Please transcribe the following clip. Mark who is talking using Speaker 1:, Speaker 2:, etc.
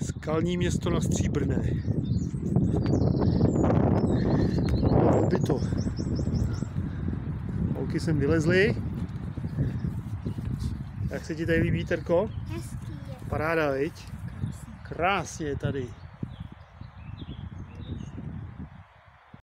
Speaker 1: Skalní město na Stříbrné. Obyto. Holky sem vylezly. Jak se ti tady líbí, Terko?
Speaker 2: Hezký je.
Speaker 1: Paráda, viď? Krásně je tady.